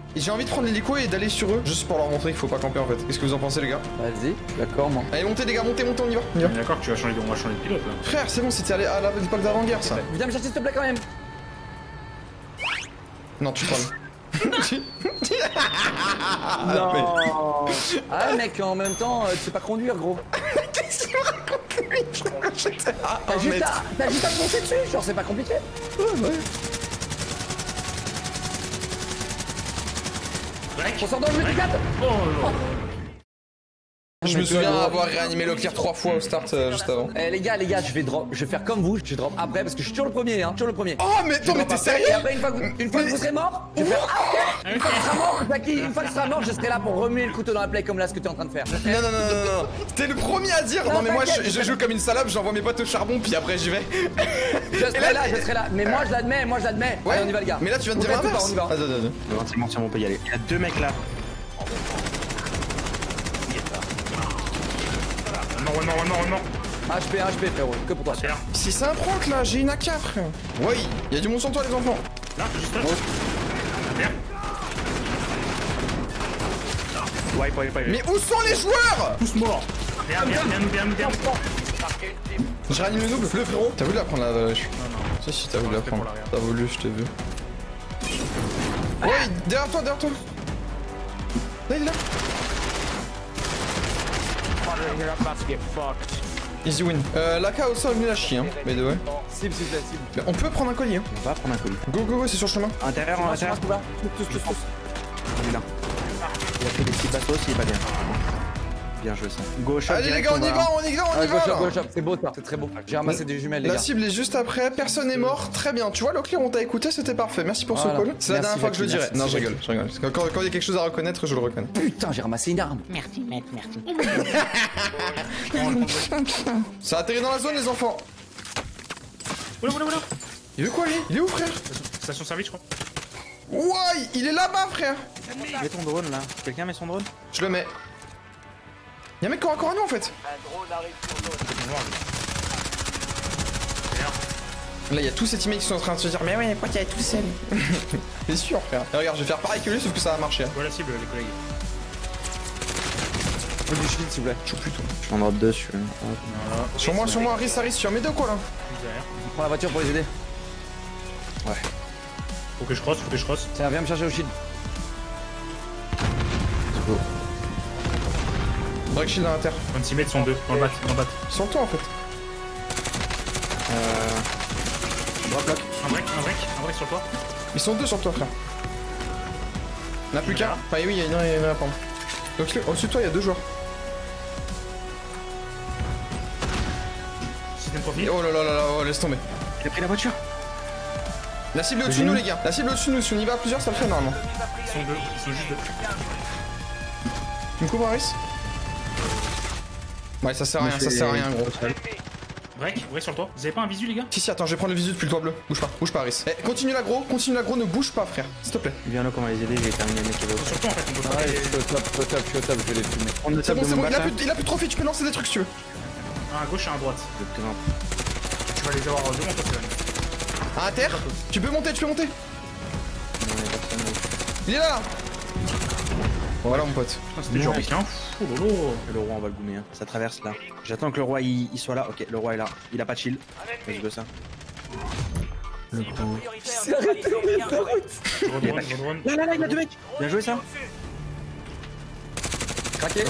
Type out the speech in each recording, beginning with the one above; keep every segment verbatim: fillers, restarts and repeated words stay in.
Et j'ai envie de prendre l'hélico et d'aller sur eux, juste pour leur montrer qu'il faut pas camper en fait. Qu'est-ce que vous en pensez les gars? Vas-y, d'accord moi. Allez montez les gars, montez, montez, on y va. On y va. D'accord que tu vas changer de, on va changer de pilote là. Frère, c'est bon, c'était à la- à la- l'époque d'avant-guerre ça. Viens me chercher s'il te plaît quand même. Non, tu parles. Non. Ah mec, en même temps, euh, tu sais pas conduire gros. Qu'est-ce qu'il me raconte lui? Ah, T'as un juste, mètre. à- t'as juste à te foncer dessus, genre c'est pas compliqué. Ouais, ouais. Break. On sort dans le multicap. Oh là. Je me souviens avoir réanimé Leclerc trois fois au start euh, juste avant. Eh les gars, les gars, je vais drop, je vais faire comme vous, je drop après parce que je suis toujours le premier, hein, toujours le premier. Oh mais attends, mais drop t'es après, sérieux? Et après, une fois que vous, une fois que vous serez mort, je vais faire ah, ok. Une fois que tu seras mort, Zaki, une fois que tu seras mort, je serai là pour remuer le couteau dans la plaie comme là ce que tu es en train de faire. Non, non, non, non, non, non. T'es le premier à dire. Non, mais moi je, je joue comme une salope, j'envoie mes potes au charbon, puis après j'y vais. Je serai là, je serai là. Mais moi je l'admets, moi je l'admets. Ouais, Allez, on y va les gars. Mais là tu viens de dire On fait tout l'inverse. pas, on y va. Attends, attends, attends. Bon, c'est bon, c'est bon, on peut y aller. Il y a deux mecs là. One more, one more, one more, one more. H P, H P frérot, que pour toi. Tiens. Si c'est un prank là, j'ai une A K frère. Ouais, il y a du monde sur toi les enfants. Là, juste là. Tiens. Wipe, wipe, wipe. Mais où sont les joueurs? Tous morts. Viens, viens, viens, viens, viens. Je réanime le double, le frérot. T'as voulu la prendre la vache? Non, non. Si, si, t'as voulu la C'était pour prendre. l'arrière. T'as voulu, je t'ai vu. Ouais, derrière toi, derrière toi. Là, il est là. Easy win. Euh, l'A K au sol, nul à chier, hein. Mais de ouais. Cible, s'il te plaît, cible. Mais on peut prendre un collier, hein. On va prendre un colis. Go, go, go, c'est sur le chemin. Intérieur, en intérieur. Tous, tous, tous, tous. Il est là. Il a fait des petits bateaux, il est pas bien. Bien joué ça. Go shot. Allez les direct, gars, on y va, on y va, on Ah, y go va shot, là. go shot, c'est beau ça, c'est très beau. J'ai ramassé des jumelles les La gars. cible est juste après, personne n'est mort, très bien. Tu vois, Leclerc, on t'a écouté, c'était parfait. Merci pour Voilà. ce call. C'est la Merci, dernière fois que je le Jackie, dirai. merci, Non, je Jackie. rigole, je rigole. Parce que Quand quand il y a quelque chose à reconnaître, je le reconnais. Putain, j'ai ramassé une arme. Merci, mec, merci. Ça a atterri dans la zone, les enfants. Oula, oula, oula. Il veut quoi, lui? Il est où, frère? Station service, je crois. Ouais, il est là-bas, frère. Mets ton drone là. Quelqu'un met son drone? Je le mets. Y'a un mec corps à corps à nous, en fait. Là, il y a tous ces teammates qui sont en train de se dire, mais ouais, pourquoi t'es tout seul? C'est sûr, frère. Et regarde, je vais faire pareil que lui, sauf que ça va marcher. Hein. Voilà la cible, les collègues. Faut du shield s'il vous plaît. Je suis plutôt. Je m'en drop deux sur. Voilà. Sur moi, sur moi, Aris, Aris, sur mes deux, quoi, là. Juste derrière. Je prends la voiture pour les aider. Ouais. Faut que je crosse, faut que je crosse. Tiens, viens me chercher au shield. Break shield dans la terre. vingt-six mètres sont deux. Dans le bat, dans le bat. Ils sont toi, en fait. Euh. Drop lock. Un break, un break, un break sur toi. Ils sont deux sur toi, frère. Il n'y en a plus qu'un. Enfin, oui, il y en a, il y en a, pardon. Donc, au-dessus de toi, il y a deux joueurs. Système profil. Oh là là là là, oh, laisse tomber. Il a pris la voiture. La cible est au-dessus de nous, les gars. La cible est au-dessus de nous. Si on y va à plusieurs, ça le fait normalement. Ils sont deux, ils sont juste deux. Tu me couvres, Aris? Ouais, ça sert à rien, ça sert à rien, gros. Break, break sur toi. Vous avez pas un visu, les gars? Si, si, attends, je vais prendre le visu depuis le toit bleu. Bouge pas, bouge pas, Aris. Eh, continue l'agro, continue l'agro, ne bouge pas, frère. S'il te plaît. Viens là, qu'on va les aider. J'ai terminé le mec qui va. Sur toi, en fait, on peut pas Ouais, les... je suis au top, je suis au top, je suis au top, je vais les fumer. On ne C'est bon, tape de c'est mon bon, il a, bassin. plus, il a plus de trophée, tu peux lancer des trucs si tu veux. Un à gauche et un à droite. Le présent. Tu vas les avoir devant toi, c'est À terre, tu peux monter, tu peux monter. Non, il y a personne. Il est là, là. Voilà, mon pote. Putain, c'était dur, mec, hein. Oh lolo. Le roi, on va le goumer. Hein. Ça traverse là. J'attends que le roi il, il soit là. Ok, le roi est là. Il a pas de shield. Vas-y, go ça. C'est arrêté, Je redrone, je redrone. Là, là, là, il y a deux mecs. Bien joué ça. Craqué.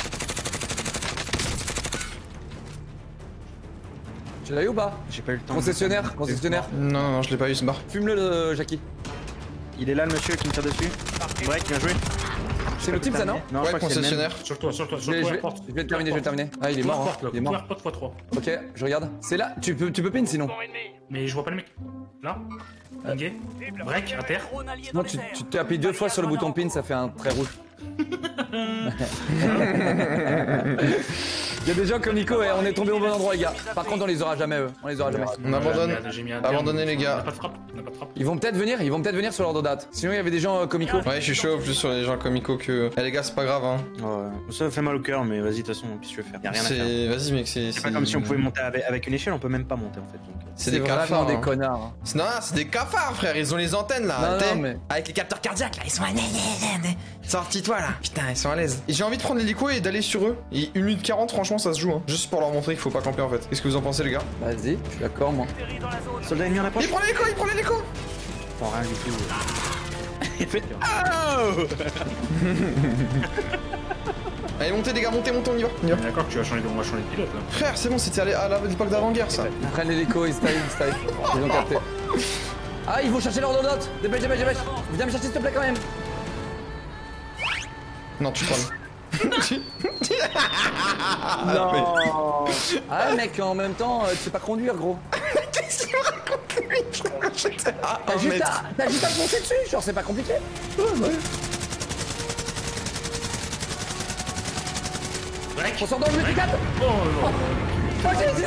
Tu l'as eu ou pas? J'ai pas eu le temps. Concessionnaire, concessionnaire. Non, non, non, je l'ai pas eu, ce bar. Fume-le, le Jackie. Il est là, le monsieur qui me tire dessus. Break, bien joué. C'est le type ça, non? Non, je Ouais, crois que c'est le même. concessionnaire. Sur toi, sur toi, Je sur vais, toi, je la vais- porte. je vais le terminer, je vais le terminer. Ah, il est mort. hein. Il est mort. Couvert porte fois trois. Ok, je regarde. C'est là. Tu peux, tu peux pin sinon. Mais je vois pas le mec. Là. Pingé. Break, à terre. Non, tu tu t'es appuyé deux fois sur le bouton pin, ça fait un trait rouge. Il y a des gens comme Nico et on est tombé au bon endroit les gars. Par contre on les aura jamais eux, on les aura jamais. On abandonne. J'ai mis un Abandonnez les On gars. n'a pas de frappe. On n'a pas de frappe. Ils vont peut-être venir, ils vont peut-être venir sur l'ordre de date. Sinon il y avait des gens euh, comme Nico. Ouais, je suis chaud plus sur les gens comico que. Eh les gars, c'est pas grave hein. Ouais. Ça fait mal au cœur, mais vas-y, de toute façon, qu'est-ce que tu veux faire? Y'a rien à faire. C'est. Vas-y mec, c'est. C'est pas comme si on pouvait monter avec, avec une échelle, on peut même pas monter en fait. Donc, C'est des vraiment cafards. des hein. connards. Non, c'est des cafards frère, ils ont les antennes là. Non, t'es- non, mais- Avec les capteurs cardiaques là, ils sont à. Sortis-toi là. Putain, ils sont à l'aise. Et j'ai envie de prendre l'hélico et d'aller sur eux. Et une minute quarante, franchement, ça se joue hein. Juste pour leur montrer qu'il faut pas camper en fait. Qu'est-ce que vous en pensez les gars? Vas-y, je suis d'accord moi. soldat ennemi en approche. Il prend l'hélico, il prend l'hélico. Prends rien du tout. Il fait. Allez, montez les gars, montez, montez, on y va. On y va. D'accord que tu vas changer de, on va changer de pilote là. Frère, c'est bon, c'était à l'époque d'avant-guerre ça. Ils prennent l'hélico, ils style, ils style. Ils ont capté. Ah ils vont chercher l'ordre de date. Dépêche, dépêche, dépêche. Viens me chercher s'il te plaît quand même. Non, tu parles. Non. Ah mec, en même temps, euh, tu sais pas conduire gros. Qu'est-ce qu'il me raconte lui? T'as juste, à- t'as juste à te monter dessus, genre c'est pas compliqué. Break. On sort dans le multicap. Oh non. Ok, c'est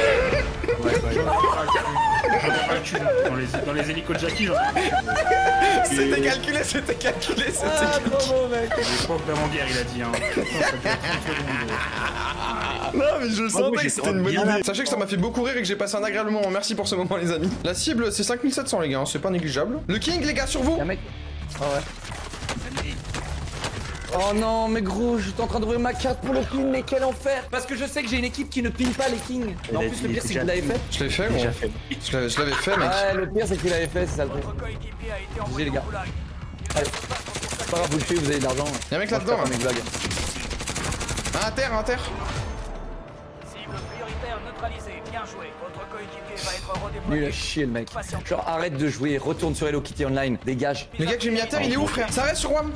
J'en ai pas le cul. Dans les, dans les hélicos de Jackie, j'en ai pas le cul. C'était calculé, c'était calculé, c'était Ah, calculé. trop beau mec. L'époque d'avant-guerre, il a dit. Hein. Putain, ça fait trente secondes. Non mais je sentais oui, que j'ai c'était une bonne bien idée. Sachez que ça m'a fait beaucoup rire et que j'ai passé un agréable moment. Merci pour ce moment les amis. La cible c'est cinq mille sept cents les gars, hein, c'est pas négligeable. Le king les gars sur vous. Y'a un mec. Ah ouais. Oh non, mais gros, j'étais en train d'ouvrir ma carte pour le king, mais quel enfer! Parce que je sais que j'ai une équipe qui ne pine pas les kings. Mais en Il a plus, dit, le pire, c'est que vous l'avez fait. Je l'ai fait gros. Déjà fait. Je l'avais je l'avais fait mec. Ouais, le pire, c'est qu'il l'avait fait, c'est ça le truc. G G les gars. Allez. C'est pas grave, vous le tuez, vous avez de l'argent. Y'a un mec Moi, je là-dedans. tape un mec blague. Un à terre, un à terre. Cible prioritaire neutralisée. Bien joué. Votre coéquipier va être redéployé. Nul à chier, le mec. Genre, arrête de jouer, retourne sur Hello Kitty Online, dégage. Le gars que j'ai mis à terre il est où frère? Ça reste sur Wam.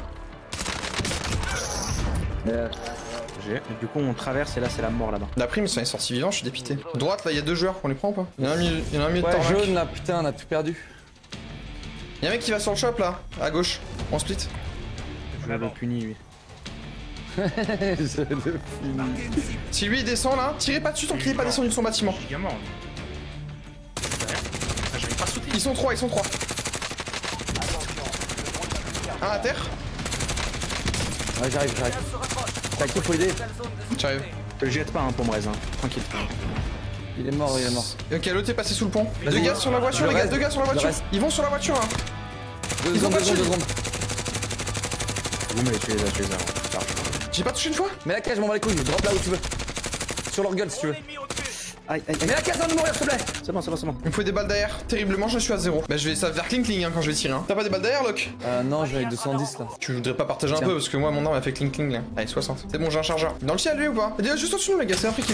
Euh, J'ai- Du coup, on traverse et là, c'est la mort là-bas. La prime ça est sorti vivant, je suis dépité. Droite là, il y a deux joueurs, on les prend ou pas? Il y en a un milieu, il y en a un milieu de Ouais, tarmac. jaune là, putain, on a tout perdu. Il y a un mec qui va sur le shop là, à gauche. On split. Je le punis, lui. Je le finis. Si lui il descend là, tirez pas dessus tant qu'il est pas descendu de son bâtiment. Giga mort. Derrière. Ah, j'avais pas sauté. Ils sont trois, ils sont trois. Un à terre. Ouais, j'arrive, j'arrive. T'as qui faut aider? J'arrive. Je le jette pas, hein, Pombrez, hein. Tranquille. Il est mort, il est mort. Ok, l'autre est passé sous le pont. Deux Vas-y. gars sur la voiture, Je les gars, reste. deux gars sur la Je voiture. reste. Ils vont sur la voiture hein. Deux Ils ont secondes, pas deux de secondes, deux shield. secondes. Vous me les tuez, là, tu les as. Large. J'ai pas touché une fois. Mets la cage, je m'en bats les couilles, drop là où tu veux. Sur leur gueule si tu veux. Aïe, aïe, Mets la cage avant de mourir, s'il te plaît. C'est bon, c'est bon, c'est bon. Il me faut des balles derrière. Terriblement, je suis à zéro. Bah, je vais ça va faire cling cling hein, quand je vais tirer. Hein. T'as pas des balles derrière, Locke? Euh, non, je vais avec deux cent dix là. Tu voudrais pas partager un Tiens. peu parce que moi, mon arme a fait cling cling là. Allez, soixante. C'est bon, j'ai un chargeur. Dans le ciel, lui ou pas? Il est juste au-dessus de nous, les gars, c'est un free kill.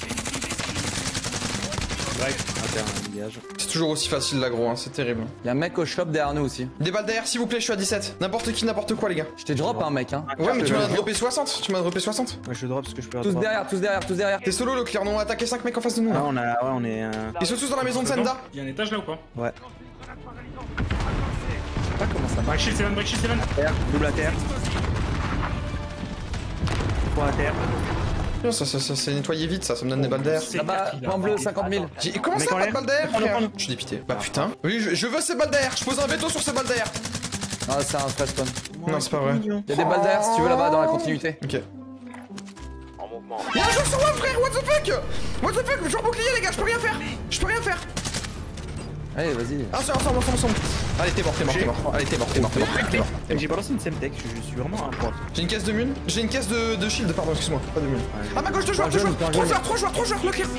Bref, interne, dégage. C'est toujours aussi facile l'aggro, hein, c'est terrible. Y'a un mec au shop derrière nous aussi. Des balles derrière, s'il vous plaît, je suis à dix-sept. N'importe qui, n'importe quoi, les gars. Je t'ai drop un mec hein. Ouais, mais Je tu te m'as jure. droppé soixante. Tu m'as droppé soixante. Ouais, je drop ce que je peux Tous drop. derrière, tous derrière, tous derrière. T'es solo, Locke, on a attaqué cinq mecs en face de nous. Ah, Là. on a. Ouais, on est. Euh... Ils sont tous dans la maison de Senda. Il y a un étage là ou pas? Ouais. Je sais pas comment ça marche. Break shield seven, break shield seven. Terre, double à terre. Trois à terre. Non, ça, ça, ça, c'est nettoyé vite, ça, ça me donne des balles d'air. C'est Là-bas, quatre, il a point bleu, marqué. cinquante mille. J'ai- Comment Mec ça, en pas de l'air. balles d'air, Prends-le, frère? prends-le. Je suis dépité. Bah putain. Oui, je, je veux ces balles d'air. Je pose un veto sur ces balles d'air. Ah, c'est un flash spawn. Non, c'est pas vrai. Y'a des balles derrière si tu veux là-bas dans la continuité. Ok. Y'a un joueur sur moi, frère. What the fuck? What the fuck? Je suis bouclier, les gars. Je peux rien faire. Je peux rien faire. Allez, vas-y. Ah, c'est ensemble, ensemble, ensemble. Allez, t'es mort, t'es mort, t'es mort. Allez, t'es mort, t'es mort, t'es mort. T'es mort. Et j'ai balancé une semtech, je, je suis vraiment un prof. J'ai une caisse de mule. J'ai une caisse de, de shield, pardon, excuse-moi. Pas de mule. Ah, ma gauche, deux joueurs, deux jeune, joueurs. un Trois jeune. joueurs, trois joueurs, trois joueurs. Lock here.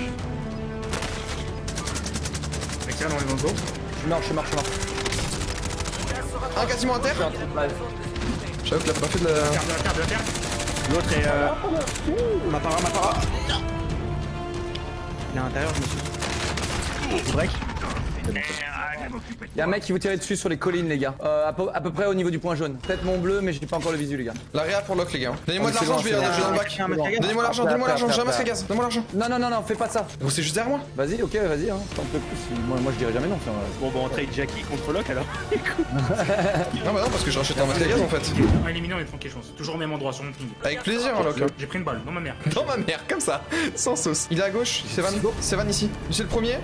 Excellent, on est dans le dos. Je suis mort, je suis mort, je suis mort. Un quasiment à terre. Je suis un trou de balle. J'avoue qu'il a pas fait de la. Terre, de la terre, de la terre. L'autre est. Euh... Ma para, ma para. Il est à l'intérieur, je me suis. Break. C'est bon, c'est bon. Y'a un mec qui vous tirait dessus sur les collines, les gars. Euh, à, peu, à peu près au niveau du point jaune. Peut-être mon bleu, mais j'ai pas encore le visu, les gars. La réa pour lock, les gars. Donnez-moi de Oh, c'est l'argent, bon, je vais c'est je vais dans le bon. bac. Un mètre à gaz. Donnez-moi l'argent, Après, donnez-moi l'argent, après, j'ai un masque à après. gaz. Donne-moi l'argent. Non, non, non, non, fais pas ça. Vous c'est juste derrière moi. Vas-y, ok, vas-y, hein. T'en peux plus. Moi, moi, je dirais jamais non. ça, euh. Bon, bon, on trade Jackie contre Locke alors. Non, bah non, parce que je rachète un masque à gaz en fait. On va éliminer, on est tranquille, je pense. Toujours au même endroit sur mon ping. Avec plaisir, hein, Lock. J'ai pris une balle dans ma mère. Dans ma mère, comme ça, sans sauce. Il est à gauche, c'est Van. C'est Van ici. C'est le premier.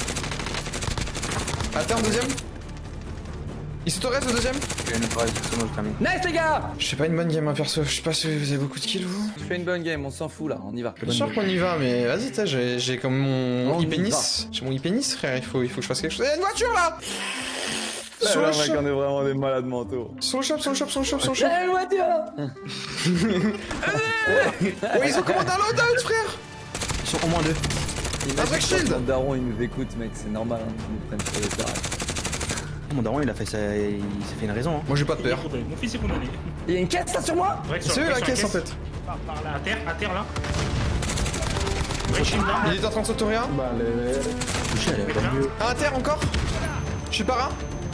À terre, deuxième. Il s'autoreste le deuxième. Nice, les gars. Je fais pas une bonne game, hein, perso. Je sais pas si vous avez beaucoup de kills, vous. Je fais une bonne game, on s'en fout là, on y va. Bien sûr qu'on y va, mais vas-y, t'as, j'ai, j'ai comme mon On y I P Nice. J'ai mon I P Nice, frère. Il faut, il faut que je fasse quelque chose. Eh, une voiture là. Sur le shop, est vraiment des malades mentaux. sur le shop, sur le shop, sur le shop, sur le shop. J'ai une voiture là. Oh, ils ont commandé un loadout, frère. Ils sont au moins deux. Un Black Shield. Mon daron il nous écoute, mec, c'est normal, hein, ils nous prennent sur les terrains. Mon daron il a fait ça, il s'est fait une raison. Hein. Moi, j'ai pas de Il est peur. condamné. Mon fils est condamné. Il y a une caisse là sur moi. Break sur- C'est eux break la sur caisse en fait. À terre, à terre là. Break shield là. Il est en train de s'autoria. Touché, elle est pas mieux. À terre encore. Je suis para.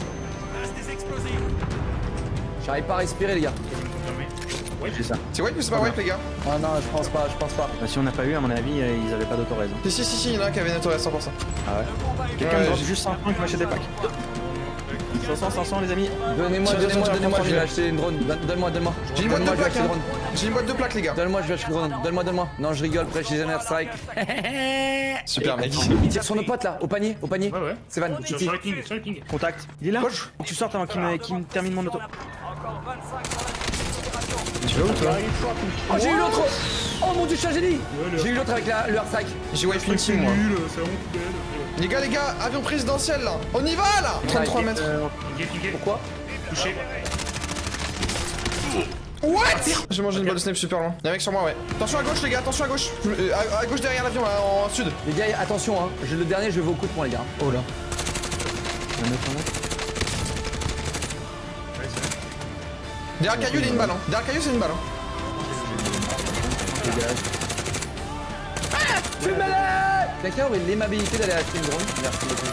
J'arrive pas à respirer, les gars. C'est ça. C'est wipe ou c'est pas wipe, les gars? Ah non, je pense pas, je pense pas. Bah, si on n'a pas eu, à mon avis, euh, ils avaient pas d'autoraise. Hein. Si, si, si, si, il y en a un qui avait une autoreste cent pour cent. Ah ouais. Quelqu'un Ouais, me drop j'ai- juste cinq points qui m'achète des packs. cinq cents, cinq cents les amis. Donnez-moi, Tiens, donnez-moi, tiens, donnez-moi, tiens, je vais tiens. acheter une drone. Donne- Donne-moi, donne-moi. J'ai une boîte de Donne-moi, je vais plaques, acheter une hein. drone. J'ai une boîte de plaques, les gars. Donne-moi, je vais acheter une drone. Donne-moi, donne-moi. Non, je rigole, Precision Airstrike. Super, mec. Il tire sur nos potes là, au panier, au panier. Ouais, ouais. C'est Van, Sur, Titi. sur le ping, sur le ping. Contact. Il est là. Coach. Faut que tu sortes avant qu'il me, qu'il me termine mon auto. Encore vingt-cinq sur la Tu vas où, toi? Oh, j'ai eu l'autre. Oh mon dieu, je suis un génie. le- J'ai eu l'autre avec la, le airstrike. J'ai wipe une team, moi. c'est honte. Les gars, les gars, avion présidentiel, là. On y va, là. trente-trois mètres. Pingé, pingé. Pourquoi? Touché. What? J'ai mangé une balle de snipe super loin. Y'a un mec sur moi, ouais. Attention à gauche, les gars, attention à gauche. Je me- euh, à, à gauche derrière l'avion, là, en sud. Les gars, attention, hein. Je- Le dernier, je vais au coup de poing, les gars. Oh là. Un autre, un autre. Derrière Caillou, il y a une balle, hein. Derrière Caillou, c'est une balle, hein. Fumez-les. Quelqu'un aurait l'aimabilité d'aller acheter une drone? Merci beaucoup.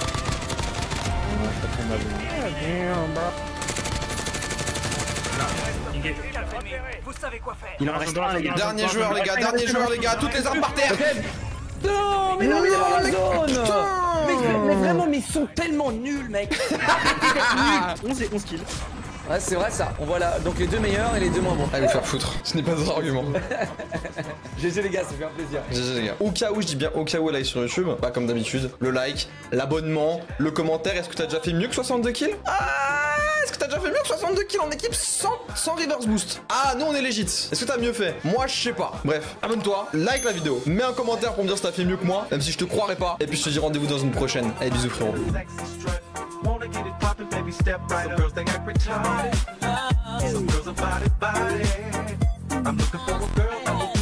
Pingé. Vous savez quoi faire. Il en reste un, les gars. Dernier joueur, les gars, dernier joueur, les gars. Toutes les armes par terre. Ok. Non, mais non, mais il est dans la zone. putain. Mais, mais vraiment, mais ils sont tellement nuls, mec. onze et onze kills. Ouais, c'est vrai ça. On voit là, donc les deux meilleurs et les deux moins bons. Allez vous faire foutre. Ce n'est pas un argument. G G les gars, ça fait un plaisir. G G les gars. Au cas où, je dis bien au cas où, live sur YouTube, bah comme d'habitude, le like, l'abonnement, le commentaire. Est-ce que t'as déjà fait mieux que soixante-deux kills? Ah, est-ce que t'as déjà fait mieux que soixante-deux kills en équipe sans, sans reverse boost? Ah, nous on est legit. Est-ce que t'as mieux fait? Moi je sais pas. Bref, abonne-toi, like la vidéo, mets un commentaire pour me dire si t'as fait mieux que moi, même si je te croirais pas. Et puis je te dis rendez-vous dans une prochaine. Allez, bisous frérot. Wanna get it poppin', baby, step right up. Some girls, they act retarded. Some girls about it, body. I'm looking for a girl that will